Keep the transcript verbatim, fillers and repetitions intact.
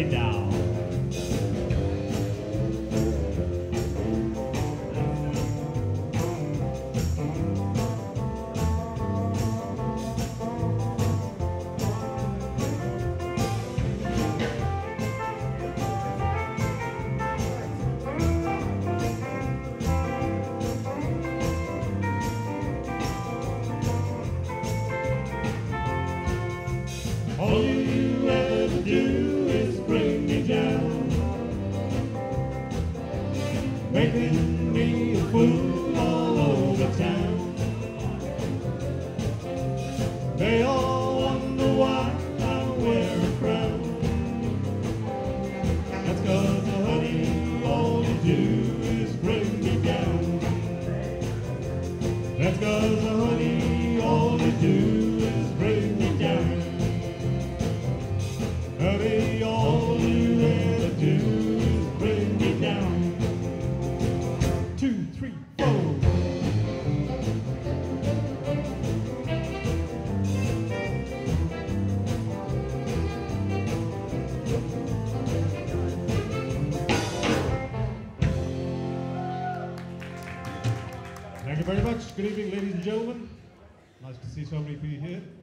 me down. All you ever do is bring me down, making me a fool all over town. They all wonder why I wear a crown. That's 'cause, uh, honey, all you do is bring me down. That's 'cause, uh, honey, all you do is bring me down. Honey, all you ever do is bring me down. Two, three, four. Thank you very much. Good evening, ladies and gentlemen. Nice to see so many of you here.